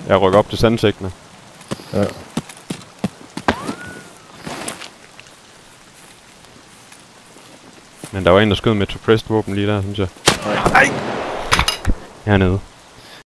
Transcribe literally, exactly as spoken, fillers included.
Jeg rykker op til sandsækkene. Ja. Men der var en, der skød med et suppressed våben lige der, synes jeg. Nej. Hernede.